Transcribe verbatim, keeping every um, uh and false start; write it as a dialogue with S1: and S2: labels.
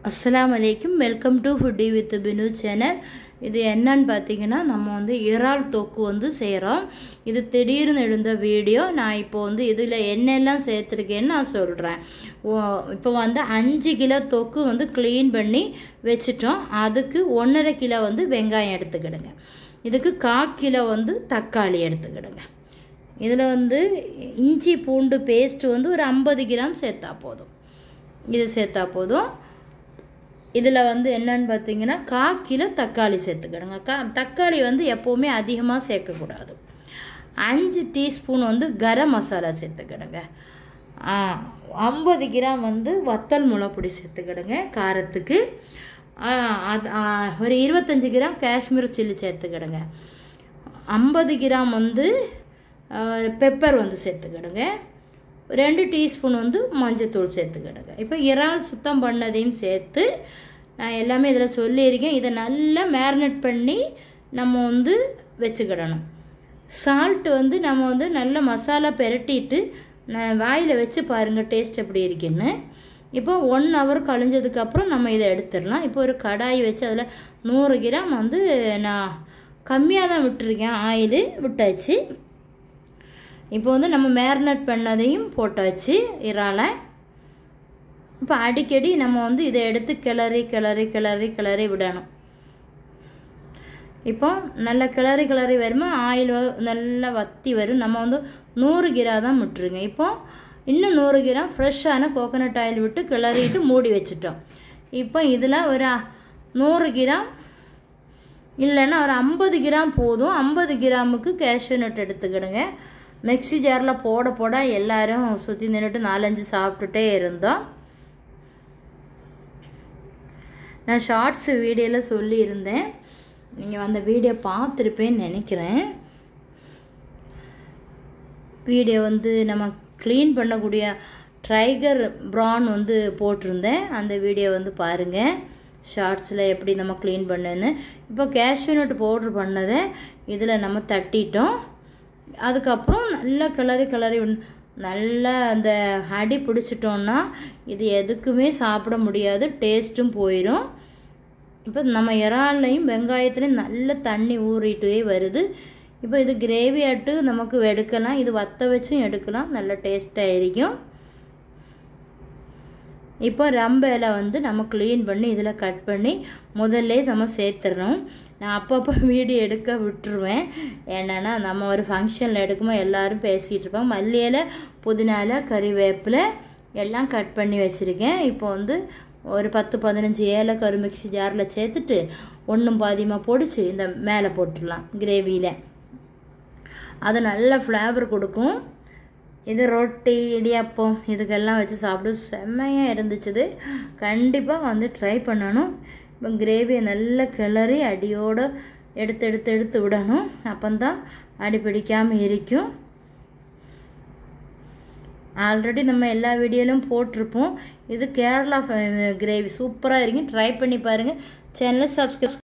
S1: அஸ்ஸலாமு அலைக்கும். Welcome to foodie with Binu channel. இது என்னன்னு பார்த்தீங்கன்னா, நம்ம வந்து இறால் தொக்கு வந்து செய்கிறோம். இது திடீர்னு எழுந்த வீடியோ. நான் இப்போ வந்து இதில் என்னெல்லாம் சேர்த்துருக்கேன்னு நான் சொல்கிறேன். இப்போ வந்து அஞ்சு கிலோ தொக்கு வந்து க்ளீன் பண்ணி வச்சுட்டோம். அதுக்கு ஒன்றரை கிலோ வந்து வெங்காயம் எடுத்துக்கிடுங்க. இதுக்கு கால் கிலோ வந்து தக்காளி எடுத்துக்கிடுங்க. இதில் வந்து இஞ்சி பூண்டு பேஸ்ட்டு வந்து ஒரு ஐம்பது கிராம் சேர்த்தா போதும். இது சேர்த்தா போதும். இதில் வந்து என்னன்னு பார்த்தீங்கன்னா, கால் கிலோ தக்காளி சேர்த்துக்கிடுங்க. கா தக்காளி வந்து எப்போவுமே அதிகமாக சேர்க்கக்கூடாது. அஞ்சு டீஸ்பூன் வந்து கரம் மசாலா சேர்த்துக்கிடுங்க. ஐம்பது கிராம் வந்து வத்தல் மிளகுப்பொடி சேர்த்துக்கிடுங்க காரத்துக்கு. அது ஒரு இருபத்தஞ்சி கிராம் காஷ்மீர் சில்லி சேர்த்துக்கிடுங்க. ஐம்பது கிராம் வந்து பெப்பர் வந்து சேர்த்துக்கிடுங்க. ரெண்டு டீஸ்பூன் வந்து மஞ்சத்தூள் சேர்த்துக்கிடுங்க. இப்போ இறால் சுத்தம் பண்ணதையும் சேர்த்து நான் எல்லாமே இதில் சொல்லியிருக்கேன். இதை நல்லா மேரினேட் பண்ணி நம்ம வந்து வச்சுக்கிடணும். சால்ட்டு வந்து நம்ம வந்து நல்ல மசாலா பெரட்டிட்டு நான் வாயில் வச்சு பாருங்கள் டேஸ்ட் எப்படி இருக்குன்னு. இப்போ ஒன் ஹவர் கழிஞ்சதுக்கப்புறம் நம்ம இதை எடுத்துடலாம். இப்போ ஒரு கடாய் வச்சு அதில் நூறு கிராம் வந்து நான் கம்மியாக தான் விட்டுருக்கேன், ஆயில் விட்டாச்சு. இப்போ வந்து நம்ம மேரினேட் பண்ணதையும் போட்டாச்சு இறாலை. இப்போ அடிக்கடி நம்ம வந்து இதை எடுத்து கிளறி கிளறி கிளறி கிளறி விடணும். இப்போ நல்லா கிளறி கிளறி வருமா ஆயில் நல்லா வற்றி வரும். நம்ம வந்து நூறு கிராம் தான் விட்டுருங்க. இப்போ இன்னும் நூறு கிராம் ஃப்ரெஷ்ஷான கோகோனட் ஆயில் விட்டு கிளறிட்டு மூடி வச்சுட்டோம். இப்போ இதில் ஒரு நூறு கிராம் இல்லைன்னா ஒரு ஐம்பது கிராம் போதும். ஐம்பது கிராமுக்கு கேஷ்யூ நட் எடுத்துக்கிடுங்க. மிக்ஸி ஜாரில் போட போட எல்லோரும் சுற்றி நின்றுட்டு நாலஞ்சு சாப்பிட்டுட்டே இருந்தோம். நான் ஷார்ட்ஸ் வீடியோவில் சொல்லியிருந்தேன், நீங்கள் அந்த வீடியோ பார்த்துருப்பேன்னு நினைக்கிறேன். வீடியோ வந்து நம்ம க்ளீன் பண்ணக்கூடிய டைகர் ப்ரான் வந்து போட்டிருந்தேன். அந்த வீடியோ வந்து பாருங்கள், ஷார்ட்ஸில் எப்படி நம்ம க்ளீன் பண்ணேன்னு. இப்போ கேஷ்யூ நட் பவுட்ரு பண்ணதை இதில் நம்ம தட்டிட்டோம். அதுக்கப்புறம் நல்லா கிளறி கிளறி நல்லா அந்த அடி பிடிச்சிட்டோன்னா இது எதுக்குமே சாப்பிட முடியாது, டேஸ்ட்டும் போயிடும். இப்போ நம்ம இறால்லையும் வெங்காயத்துலேயும் நல்ல தண்ணி ஊறிட்டே வருது. இப்போ இது கிரேவி ஆட்டு நமக்கு எடுக்கலாம், இது வத்த வச்சும் எடுக்கலாம், நல்ல டேஸ்ட்டாக இருக்கும். இப்போ ரம்ப இலை வந்து நம்ம க்ளீன் பண்ணி இதில் கட் பண்ணி முதல்ல நம்ம சேர்த்துறோம். நான் அப்பப்போ வீடியோ எடுக்க விட்டுருவேன். என்னென்னா நம்ம ஒரு ஃபங்க்ஷனில் எடுக்கும்போது எல்லோரும் பேசிகிட்டு இருப்பாங்க. மல்லி இலை, புதினா இலை, கறிவேப்பிலை எல்லாம் கட் பண்ணி வச்சுருக்கேன். இப்போ வந்து ஒரு பத்து பதினஞ்சு ஏலக்காய் ஒரு மிக்ஸி ஜாரில் சேர்த்துட்டு ஒன்றும் பாதியமாக பொடிச்சு இந்த மேலே போட்டுடலாம் கிரேவியில். அது நல்ல ஃப்ளேவர் கொடுக்கும். இது ரொட்டி இடியாப்பம் இதுக்கெல்லாம் வச்சு சாப்பிட செம்மையாக இருந்துச்சு. கண்டிப்பாக வந்து ட்ரை பண்ணணும். இப்போ கிரேவியை நல்லா கிளறி அடியோடு எடுத்து எடுத்து எடுத்து விடணும். அப்போந்தான் அடி பிடிக்காமல் இருக்கும். ஆல்ரெடி நம்ம எல்லா வீடியோலையும் போட்டிருப்போம். இது கேரளா கிரேவி சூப்பராக இருக்கும். ட்ரை பண்ணி பாருங்கள். சேனலை சப்ஸ்கிரைப்